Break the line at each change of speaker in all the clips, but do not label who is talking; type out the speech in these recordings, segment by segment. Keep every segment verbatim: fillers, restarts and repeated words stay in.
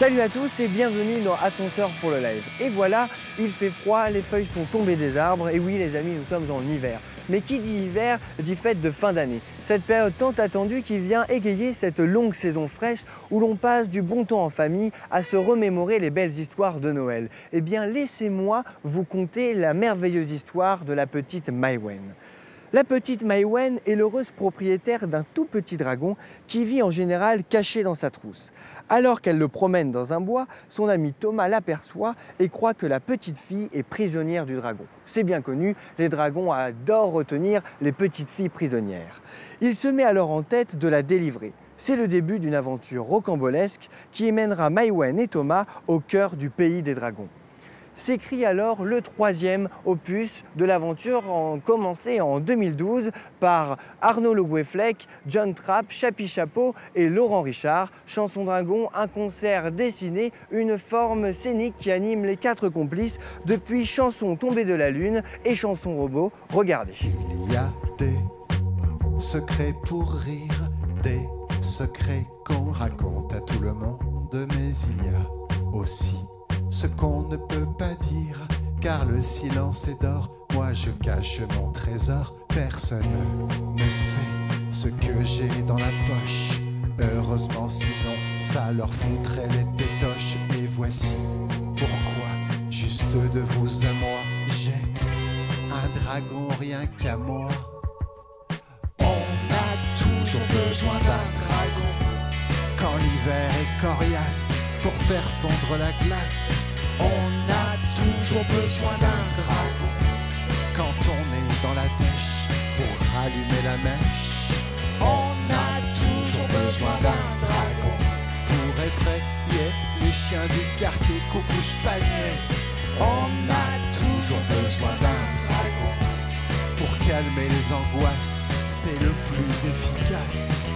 Salut à tous et bienvenue dans Ascenseur pour le live. Et voilà, il fait froid, les feuilles sont tombées des arbres et oui les amis, nous sommes en hiver. Mais qui dit hiver dit fête de fin d'année. Cette période tant attendue qui vient égayer cette longue saison fraîche où l'on passe du bon temps en famille à se remémorer les belles histoires de Noël. Eh bien laissez-moi vous conter la merveilleuse histoire de la petite Maïwenn. La petite Maïwenn est l'heureuse propriétaire d'un tout petit dragon qui vit en général caché dans sa trousse. Alors qu'elle le promène dans un bois, son ami Thomas l'aperçoit et croit que la petite fille est prisonnière du dragon. C'est bien connu, les dragons adorent retenir les petites filles prisonnières. Il se met alors en tête de la délivrer. C'est le début d'une aventure rocambolesque qui mènera Maïwenn et Thomas au cœur du pays des dragons. S'écrit alors le troisième opus de l'aventure commencée en deux mille douze par Arnaud Le Gouefflec, John Trapp, Chappie Chapeau et Laurent Richard. Chanson Dragon, un concert dessiné, une forme scénique qui anime les quatre complices depuis Chanson Tombée de la Lune et Chanson Robot. Regardez.
Il y a des secrets pour rire, des secrets qu'on raconte à tout le monde, mais il y a aussi ce qu'on ne peut pas dire, car le silence est d'or. Moi je cache mon trésor, personne ne sait ce que j'ai dans la poche. Heureusement sinon, ça leur foutrait les pétoches. Et voici pourquoi, juste de vous à moi, j'ai un dragon rien qu'à moi. On a toujours besoin d'un dragon quand l'hiver est coriace, pour faire fondre la glace. On a toujours besoin d'un dragon quand on est dans la dèche, pour rallumer la mèche. On a toujours besoin d'un dragon pour effrayer les chiens du quartier, coucouche panier. On a toujours besoin d'un dragon pour calmer les angoisses, c'est le plus efficace.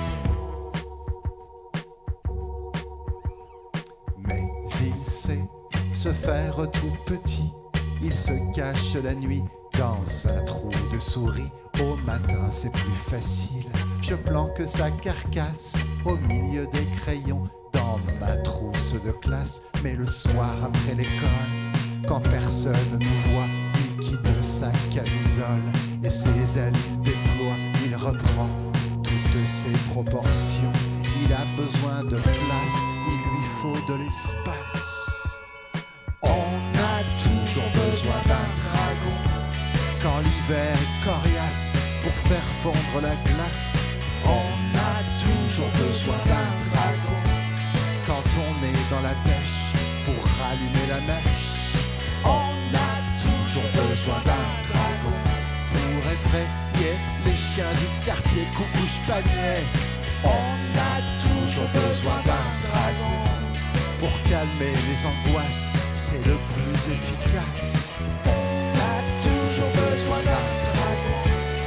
Il sait se faire tout petit, il se cache la nuit dans un trou de souris. Au matin c'est plus facile, je planque sa carcasse au milieu des crayons dans ma trousse de classe. Mais le soir après l'école, quand personne nous voit, il quitte sa camisole et ses ailes déploie. Il reprend toutes ses proportions, il a besoin de place, il lui faut de l'espace. On a toujours besoin d'un dragon quand l'hiver est coriace, pour faire fondre la glace. On a toujours besoin d'un dragon quand on est dans la dèche, pour rallumer la mèche. On a toujours besoin d'un dragon pour effrayer les chiens du quartier, coucouche panier. On a toujours besoin d'un dragon pour calmer les angoisses, c'est le plus efficace. On a toujours besoin d'un dragon.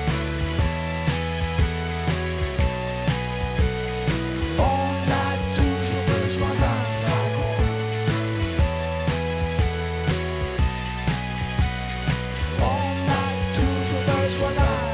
On a toujours besoin d'un dragon. On a toujours besoin d'un dragon.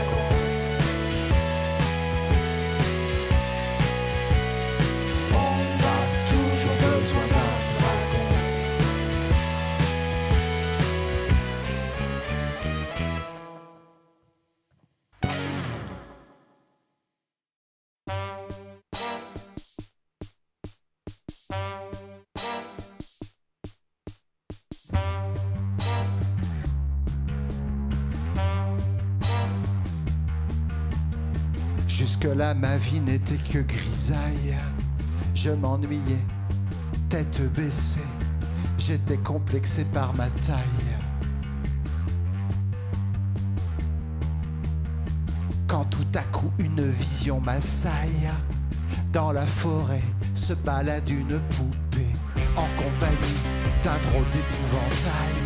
Jusque-là, ma vie n'était que grisaille. Je m'ennuyais, tête baissée. J'étais complexé par ma taille. Quand tout à coup, une vision m'assaille. Dans la forêt se balade une poupée en compagnie d'un drôle d'épouvantail.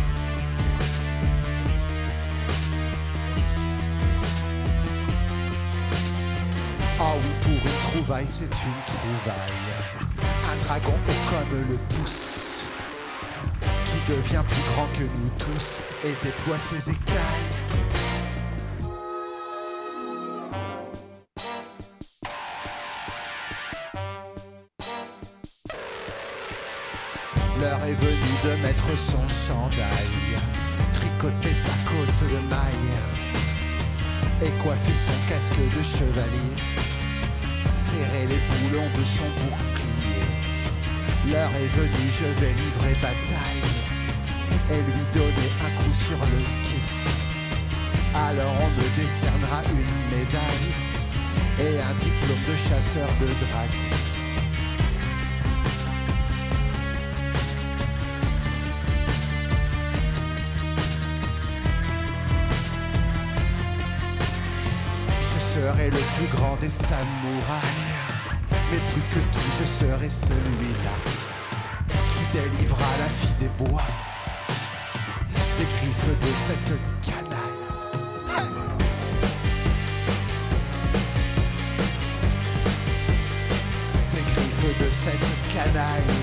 Ah oui, pour une trouvaille, c'est une trouvaille. Un dragon haut comme le pouce, qui devient plus grand que nous tous et déploie ses écailles. est venu de mettre son chandail, tricoter sa côte de maille et coiffer son casque de chevalier, serrer les boulons de son bouclier. L'heure est venue, je vais livrer bataille et lui donner un coup sur le caisson. Alors on me décernera une médaille et un diplôme de chasseur de dragons. Je serai le plus grand des samouraïs, mais plus que tout je serai celui-là qui délivrera la fille des bois des griffes de cette canaille. Hey! Des griffes de cette canaille.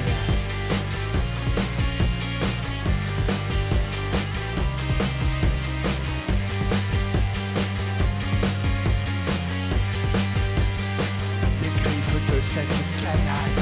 De cette canaille.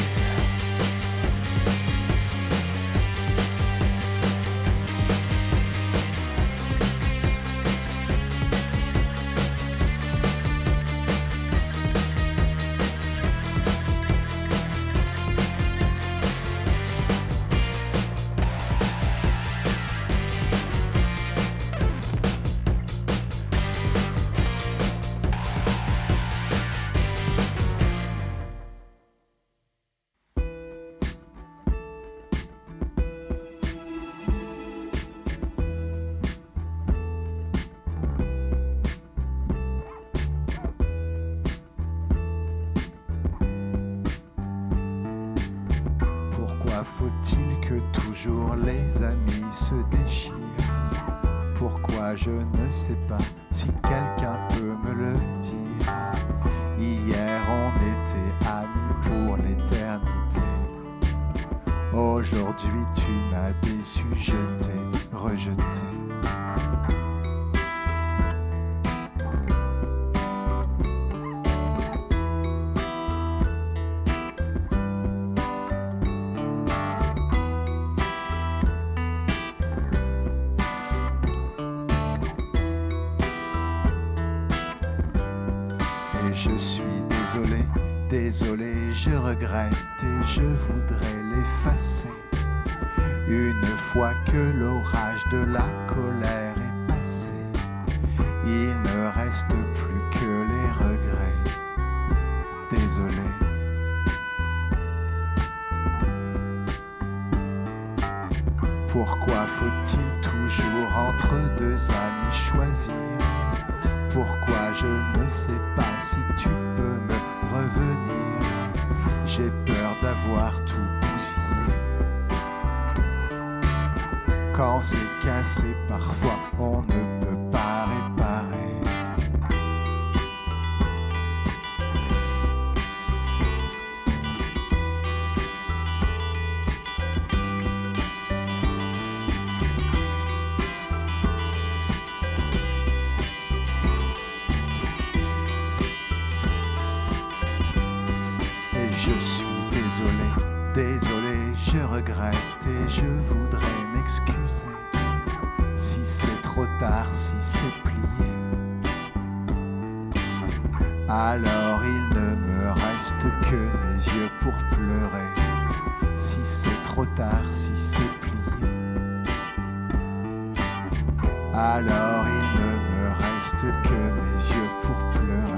Faut-il que toujours les amis se déchirent? Pourquoi je ne sais pas si quelqu'un peut me le dire. Hier on était amis pour l'éternité. Aujourd'hui tu m'as déçu, je t'ai rejeté. Je suis désolé, désolé, je regrette et je voudrais l'effacer. Une fois que l'orage de la colère est passé, il ne reste plus que les regrets. Désolé. Pourquoi faut-il toujours entre deux amis choisir? Pourquoi je ne sais pas si tu peux me revenir? J'ai peur d'avoir tout bousillé. Quand c'est cassé, parfois on ne peut pas réparer. Je suis désolé, désolé, je regrette et je voudrais m'excuser. Si c'est trop tard, si c'est plié, alors il ne me reste que mes yeux pour pleurer. Si c'est trop tard, si c'est plié, alors il ne me reste que mes yeux pour pleurer.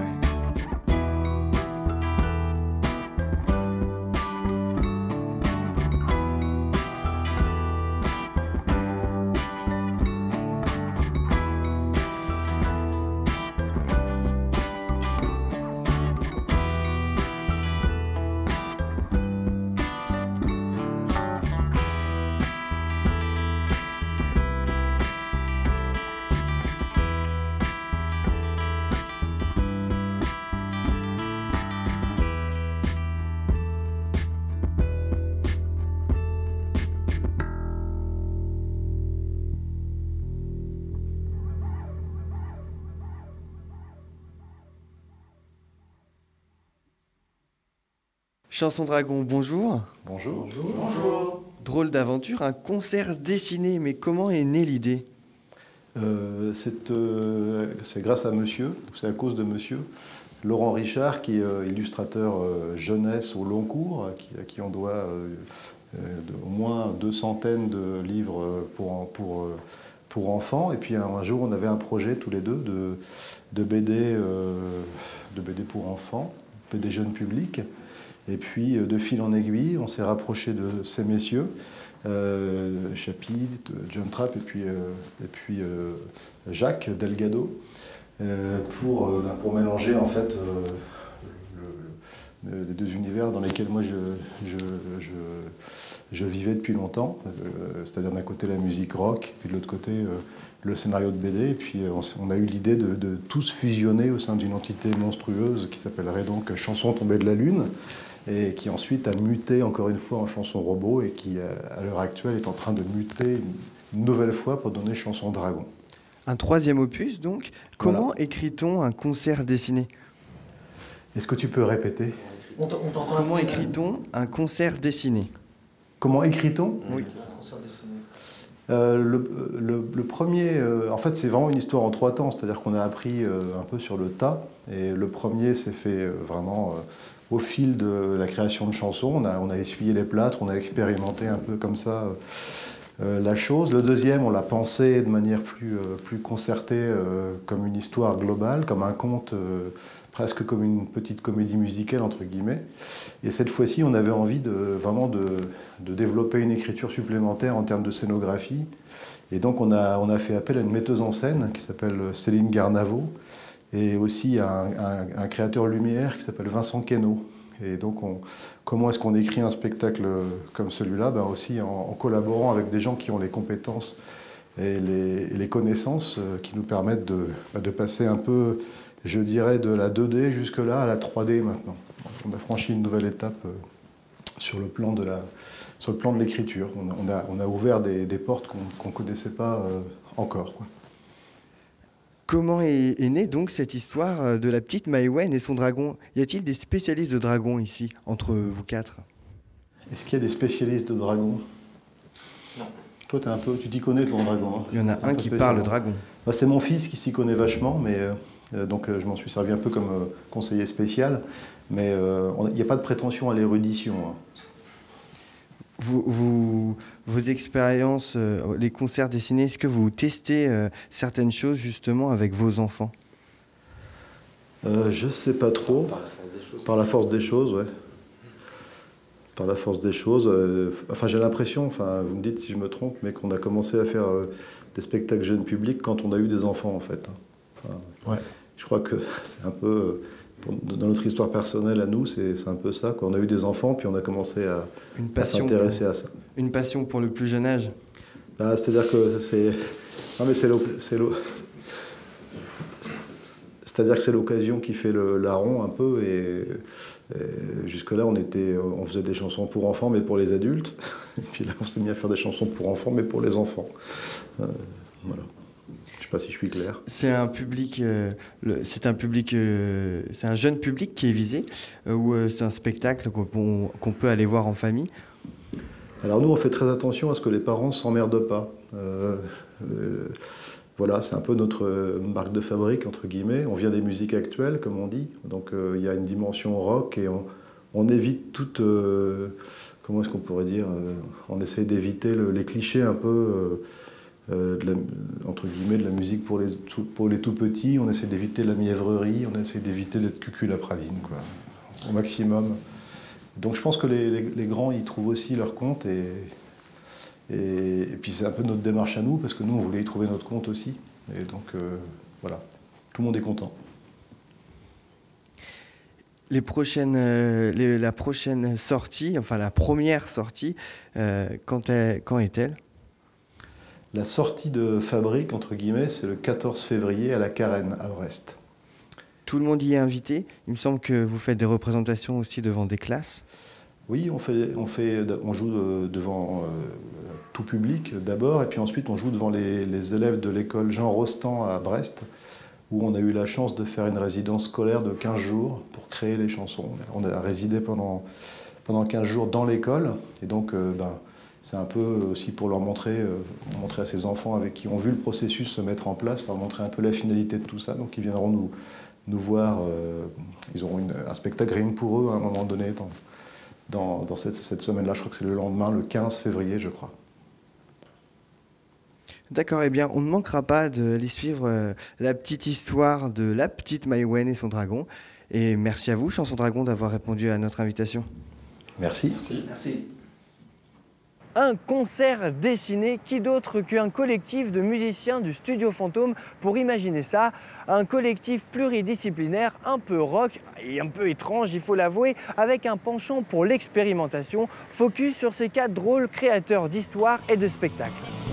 Chanson Dragon, bonjour.
Bonjour.
Bonjour.
Drôle d'aventure, un concert dessiné, mais comment est née l'idée?
euh, C'est euh, c'est grâce à monsieur, c'est à cause de monsieur, Laurent Richard, qui est euh, illustrateur euh, jeunesse au long cours, à qui, à qui on doit euh, euh, de, au moins deux centaines de livres pour, pour, euh, pour enfants. Et puis un, un jour, on avait un projet tous les deux de, de, B D, euh, de B D pour enfants, B D jeune public. Et puis, de fil en aiguille, on s'est rapproché de ces messieurs, euh, Chapitre, John Trapp et puis, euh, et puis euh, Jacques Delgado, euh, pour, euh, pour mélanger en fait euh, le, le, les deux univers dans lesquels moi je, je, je, je vivais depuis longtemps, euh, c'est-à-dire d'un côté la musique rock, puis de l'autre côté euh, le scénario de B D. Et puis on, on a eu l'idée de, de tous fusionner au sein d'une entité monstrueuse qui s'appellerait donc Chanson tombée de la Lune, et qui ensuite a muté encore une fois en chanson robot et qui, à l'heure actuelle, est en train de muter une nouvelle fois pour donner chanson dragon.
Un troisième opus, donc. Comment
Voilà.
écrit-on un concert dessiné?
Est-ce que tu peux répéter?
On t'entend
Comment écrit-on un concert dessiné?
Comment écrit-on?
Oui.
un concert dessiné.
Euh, le, le, le premier, euh, en fait, c'est vraiment une histoire en trois temps, c'est-à-dire qu'on a appris euh, un peu sur le tas. Et le premier s'est fait euh, vraiment euh, au fil de la création de chansons. On a, on a essuyé les plâtres, on a expérimenté un peu comme ça euh, la chose. Le deuxième, on l'a pensé de manière plus, euh, plus concertée, euh, comme une histoire globale, comme un conte, euh, presque comme une petite comédie musicale, entre guillemets. Et cette fois-ci, on avait envie de, vraiment de, de développer une écriture supplémentaire en termes de scénographie. Et donc, on a, on a fait appel à une metteuse en scène qui s'appelle Céline Garnavo, et aussi à un, un, un créateur lumière qui s'appelle Vincent Queneau. Et donc, on, comment est-ce qu'on écrit un spectacle comme celui-là? Ben aussi en, en collaborant avec des gens qui ont les compétences et les, et les connaissances qui nous permettent de, de passer un peu, je dirais, de la deux D jusque-là à la trois D maintenant. On a franchi une nouvelle étape sur le plan de la, sur le plan de l'écriture. On a, on a, on a ouvert des, des portes qu'on qu'on ne connaissait pas euh, encore, quoi.
Comment est, est née donc cette histoire de la petite Maïwenn et son dragon? Y a-t-il des spécialistes de dragons ici, entre vous quatre?
Est-ce qu'il y a des spécialistes de dragons?
Non.
Toi, es un peu, tu t'y connais, ton dragon, hein?
Il y en a un, un qui parle dragon.
Bah, c'est mon fils qui s'y connaît vachement, mais euh, donc euh, je m'en suis servi un peu comme euh, conseiller spécial. Mais il euh, n'y a pas de prétention à l'érudition, hein.
Vous, vous, vos expériences, euh, les concerts dessinés, est-ce que vous testez euh, certaines choses justement avec vos enfants?
euh, Je sais pas trop.
Par la force des choses.
Par la force des choses, ouais. Par la force des choses. Euh, enfin, j'ai l'impression, enfin, vous me dites si je me trompe, mais qu'on a commencé à faire euh, des spectacles jeunes publics quand on a eu des enfants, en fait. Enfin,
Ouais.
Je crois que c'est un peu... Dans notre histoire personnelle à nous, c'est un peu ça, quoi. On a eu des enfants, puis on a commencé à, à s'intéresser à ça.
Une passion pour le plus jeune âge?
Bah, c'est-à-dire que c'est... Non, mais c'est C'est-à-dire que c'est l'occasion qui fait le larron un peu. Et, et jusque-là, on, était, on faisait des chansons pour enfants, mais pour les adultes. Et puis là, on s'est mis à faire des chansons pour enfants, mais pour les enfants. Euh, voilà. Je ne sais pas si je suis clair.
C'est un public, euh, c'est un public, euh, c'est un jeune public qui est visé, euh, ou euh, c'est un spectacle qu'on qu'on peut aller voir en famille?
Alors nous, on fait très attention à ce que les parents ne s'emmerdent pas. Euh, euh, voilà, c'est un peu notre marque de fabrique, entre guillemets. On vient des musiques actuelles, comme on dit. Donc euh, il y a une dimension rock et on, on évite toute... Euh, comment est-ce qu'on pourrait dire euh, On essaie d'éviter le, les clichés un peu... Euh, Euh, de la, entre guillemets, de la musique pour les, pour les tout petits. On essaie d'éviter la mièvrerie, on essaie d'éviter d'être cucul à praline, quoi, au maximum. Donc je pense que les, les, les grands y trouvent aussi leur compte, et, et, et puis c'est un peu notre démarche à nous, parce que nous on voulait y trouver notre compte aussi. Et donc euh, voilà, tout le monde est content.
Les prochaines, euh, les, la prochaine sortie, enfin la première sortie, euh, quand, est, quand est-elle?
La sortie de fabrique, entre guillemets, c'est le quatorze février à la Carène, à Brest.
Tout le monde y est invité. Il me semble que vous faites des représentations aussi devant des classes.
Oui, on, fait, on, fait, on joue devant euh, tout public d'abord, et puis ensuite on joue devant les, les élèves de l'école Jean Rostand à Brest, où on a eu la chance de faire une résidence scolaire de quinze jours pour créer les chansons. On a résidé pendant, pendant quinze jours dans l'école, et donc... Euh, ben, c'est un peu aussi pour leur montrer, euh, montrer à ces enfants avec qui ont vu le processus se mettre en place, leur montrer un peu la finalité de tout ça. Donc ils viendront nous, nous voir, euh, ils auront une, un spectacle rien que pour eux à un moment donné dans, dans, dans cette, cette semaine-là. Je crois que c'est le lendemain, le quinze février, je crois.
D'accord, eh bien on ne manquera pas de les suivre, euh, la petite histoire de la petite Maïwenn et son dragon. Et merci à vous, Chanson Dragon, d'avoir répondu à notre invitation.
Merci.
Merci. Merci.
Un concert dessiné, qui d'autre qu'un collectif de musiciens du Studio Fantôme pour imaginer ça. Un collectif pluridisciplinaire, un peu rock et un peu étrange, il faut l'avouer, avec un penchant pour l'expérimentation, focus sur ces quatre drôles créateurs d'histoires et de spectacles.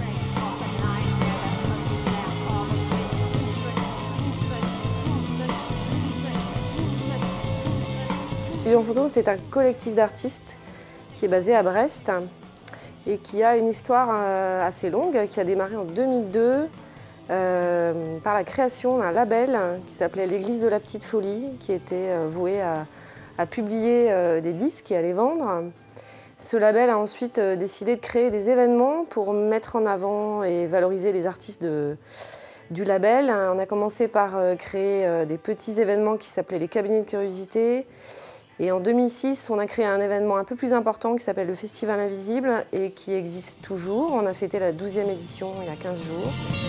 Studio Fantôme, c'est un collectif d'artistes qui est basé à Brest et qui a une histoire euh, assez longue, qui a démarré en deux mille deux euh, par la création d'un label qui s'appelait l'Église de la Petite Folie, qui était euh, voué à, à publier euh, des disques et à les vendre. Ce label a ensuite euh, décidé de créer des événements pour mettre en avant et valoriser les artistes de, du label. On a commencé par euh, créer euh, des petits événements qui s'appelaient les cabinets de curiosité. Et en deux mille six, on a créé un événement un peu plus important qui s'appelle le Festival Invisible et qui existe toujours. On a fêté la douzième édition il y a quinze jours.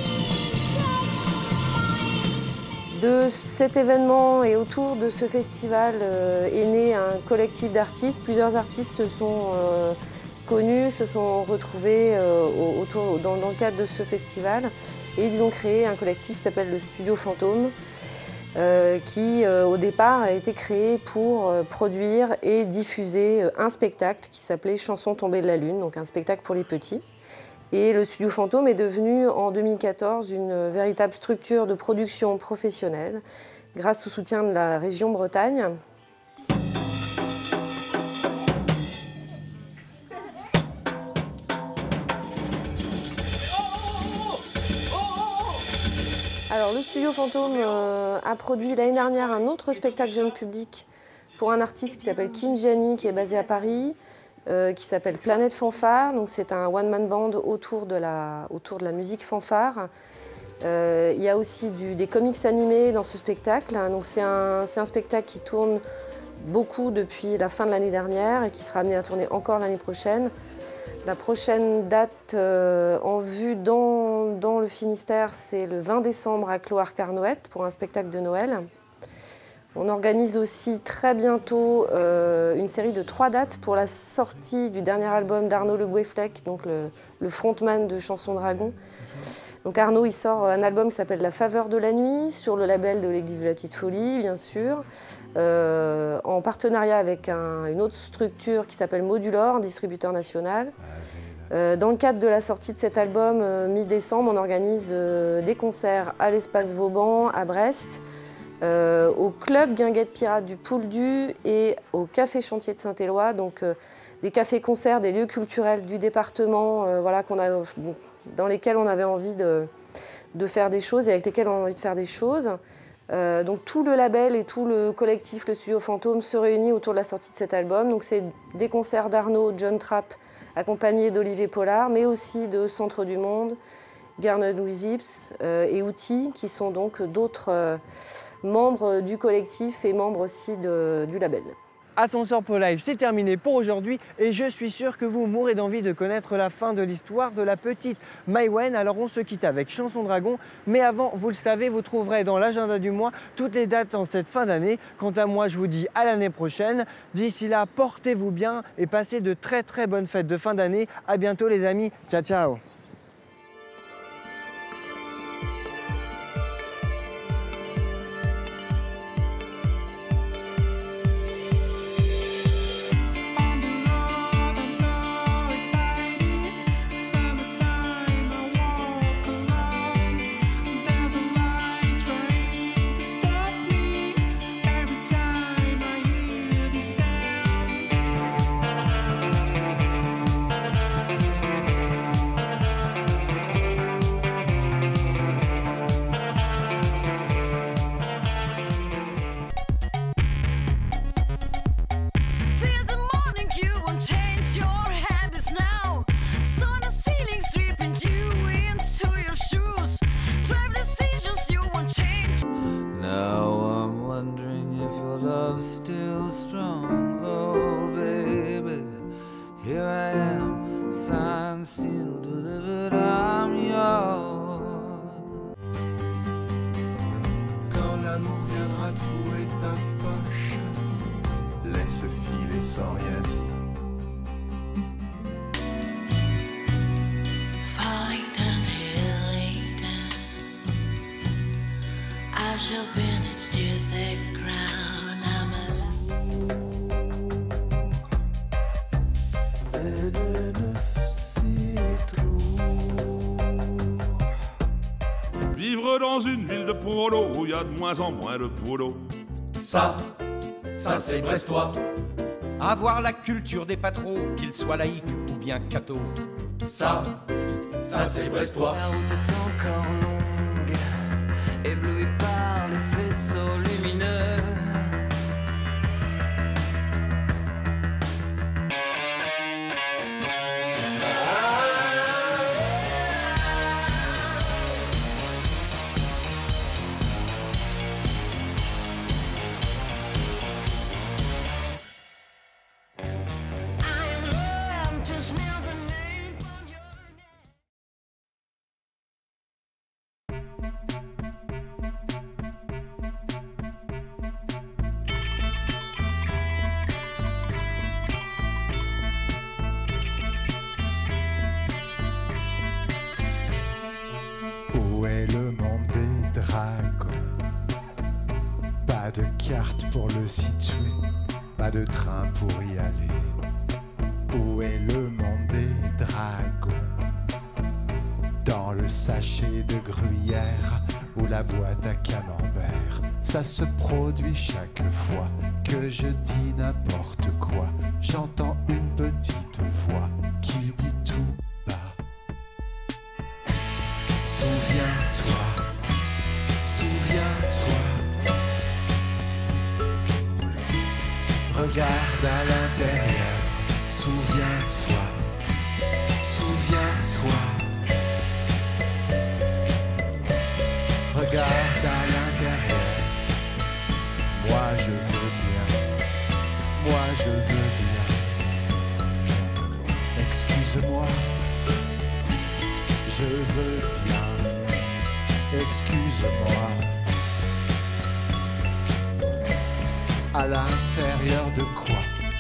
De cet événement et autour de ce festival euh, est né un collectif d'artistes. Plusieurs artistes se sont euh, connus, se sont retrouvés euh, autour, dans, dans le cadre de ce festival. Et ils ont créé un collectif qui s'appelle le Studio Fantôme. Euh, qui, euh, au départ, a été créé pour euh, produire et diffuser euh, un spectacle qui s'appelait Chanson tombée de la lune, donc un spectacle pour les petits. Et le Studio Fantôme est devenu, en deux mille quatorze, une euh, véritable structure de production professionnelle, grâce au soutien de la région Bretagne. Alors, le Studio Fantôme euh, a produit l'année dernière un autre spectacle jeune public pour un artiste qui s'appelle Kinjani, qui est basé à Paris, euh, qui s'appelle Planète Fanfare. Donc, c'est un one-man band autour de la, autour de la musique fanfare. Euh, il y a aussi du, des comics animés dans ce spectacle. Donc, c'est un, c'est un spectacle qui tourne beaucoup depuis la fin de l'année dernière et qui sera amené à tourner encore l'année prochaine. La prochaine date euh, en vue dans, dans le Finistère, c'est le vingt décembre à Cloire-Carnoët pour un spectacle de Noël. On organise aussi très bientôt euh, une série de trois dates pour la sortie du dernier album d'Arnaud Le Gouefflec, donc le, le frontman de Chanson Dragon. Donc Arnaud, il sort un album qui s'appelle La Faveur de la Nuit, sur le label de l'Église de la Petite Folie, bien sûr, euh, en partenariat avec un, une autre structure qui s'appelle Modulor, un distributeur national. Euh, dans le cadre de la sortie de cet album, euh, mi-décembre, on organise euh, des concerts à l'Espace Vauban, à Brest, euh, au Club Guinguette Pirate du Pouldu et au Café Chantier de Saint-Éloi, donc euh, des cafés-concerts, des lieux culturels du département, euh, voilà, qu'on a, bon, dans lesquels on avait envie de, de faire des choses et avec lesquels on a envie de faire des choses. Euh, donc tout le label et tout le collectif, le Studio Fantôme, se réunit autour de la sortie de cet album. Donc c'est des concerts d'Arnaud, John Trapp, accompagné d'Olivier Pollard, mais aussi de Centre du Monde, Garnet Wizips euh, et Outils, qui sont donc d'autres euh, membres du collectif et membres aussi de, du label.
Ascenseur Pro Live, c'est terminé pour aujourd'hui et je suis sûr que vous mourrez d'envie de connaître la fin de l'histoire de la petite Maïwenn. Alors on se quitte avec Chanson Dragon, mais avant, vous le savez, vous trouverez dans l'agenda du mois toutes les dates en cette fin d'année. Quant à moi, je vous dis à l'année prochaine. D'ici là, portez-vous bien et passez de très très bonnes fêtes de fin d'année. À bientôt les amis, ciao ciao.
l'amour viendra trouver ta poche. Laisse filer sans rien dire.
Falling down to Hillingdon, I shall manage to the ground. I'm a
Vivre dans une ville de polo où il y a de moins en moins de boulot.
Ça, ça c'est brestois.
Avoir la culture des patros, qu'ils soient laïcs ou bien cathos.
Ça, ça c'est brestois.
La route est encore longue, ébloui par les faisceaux lumineux.
Où est le monde des dragons? Pas de carte pour le situer, pas de train pour y aller. Où est le monde des dragons? Dans le sachet de gruyère ou la boîte à camembert. Ça se produit chaque fois que je dis n'importe quoi. J'entends une petite voix qui dit tout bas. Souviens-toi, souviens-toi. Regarde à l'intérieur, souviens-toi, souviens-toi. Regarde à l'intérieur, moi je veux bien, moi je veux bien. Excuse-moi, je veux bien, excuse-moi. À l'intérieur de quoi?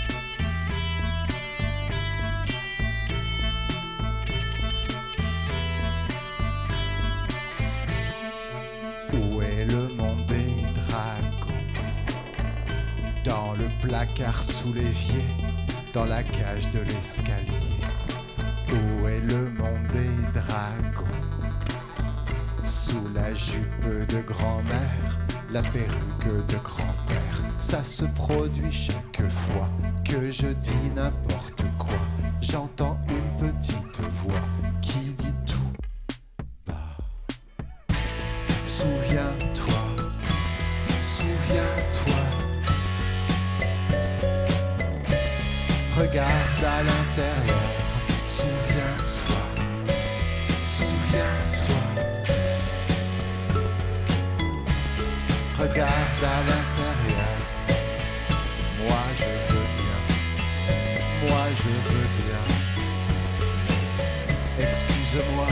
Où est le monde des dragons? Dans le placard sous l'évier, dans la cage de l'escalier. Où est le monde des dragons? Sous la jupe de grand-mère, la perruque de grand-père. Ça se produit chaque fois que je dis n'importe quoi. J'entends une petite voix qui dit tout bas. Souviens-toi, souviens-toi. Regarde à l'intérieur, souviens-toi, souviens-toi. Regarde à l'intérieur, moi je veux bien, moi je veux bien. Excuse-moi,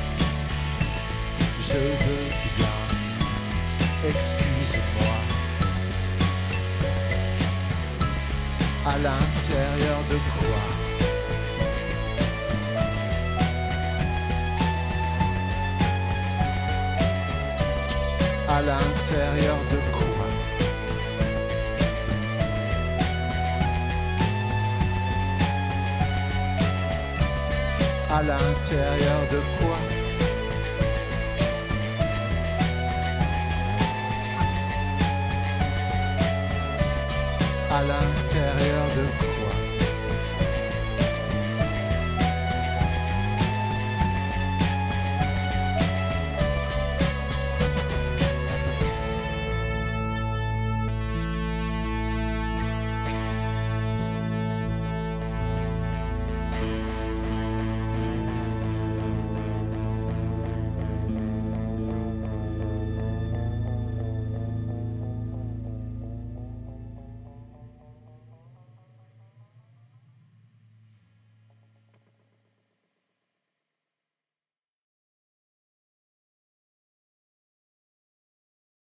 je veux bien, excuse-moi. À l'intérieur de quoi? À l'intérieur de quoi? À l'intérieur de quoi? À l'intérieur de quoi?